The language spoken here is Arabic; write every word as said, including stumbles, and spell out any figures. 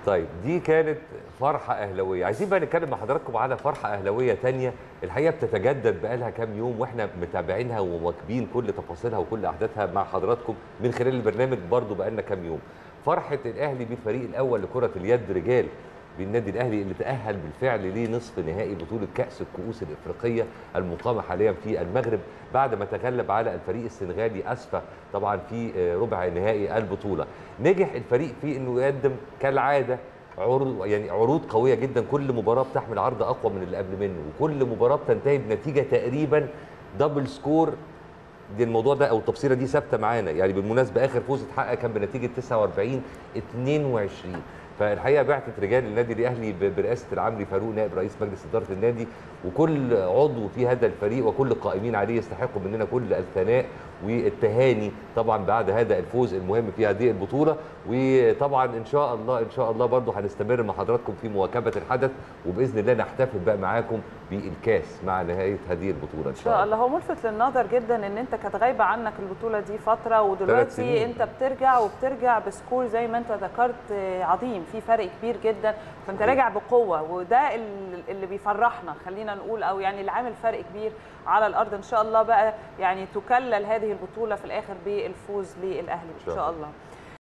طيب دي كانت فرحه اهلاويه، عايزين بقى نتكلم مع حضراتكم على فرحه اهلاويه ثانيه الحقيقه بتتجدد بقى لها كام يوم واحنا متابعينها ومواكبين كل تفاصيلها وكل احداثها مع حضراتكم من خلال البرنامج برضو بقى لنا كام يوم. فرحه الاهلي بالفريق الاول لكره اليد رجال بالنادي الاهلي اللي تاهل بالفعل لنصف نهائي بطوله كاس الكؤوس الافريقيه المقامه حاليا في المغرب بعد ما تغلب على الفريق السنغالي اسفا طبعا في ربع نهائي البطوله. نجح الفريق في انه يقدم كالعاده عروض يعني عروض قويه جدا، كل مباراه بتحمل عرض اقوى من اللي قبل منه وكل مباراه بتنتهي بنتيجه تقريبا دبل سكور. دي الموضوع ده او التفصيله دي ثابته معانا، يعني بالمناسبه اخر فوز اتحقق كان بنتيجه تسعة وأربعين اتنين وعشرين. فالحقيقه بعثه رجال النادي الاهلي برئاسه العمري فاروق نائب رئيس مجلس اداره النادي وكل عضو في هذا الفريق وكل القائمين عليه يستحقوا مننا كل الثناء والتهاني طبعا بعد هذا الفوز المهم في هذه البطوله. وطبعا ان شاء الله ان شاء الله برضو هنستمر مع حضراتكم في مواكبه الحدث وباذن الله نحتفل بقى معاكم بالكاس مع نهايه هذه البطوله ان شاء الله. ان شاء الله. هو ملفت للنظر جدا ان انت كانت غايبه عنك البطوله دي فتره ودلوقتي انت بترجع وبترجع بسكور زي ما انت ذكرت عظيم، في فرق كبير جدا، فانت راجع بقوه وده اللي بيفرحنا خلينا نقول، او يعني اللي عامل فرق كبير على الارض. ان شاء الله بقى يعني تكلل هذه البطوله في الاخر بالفوز للاهلي ان شاء الله.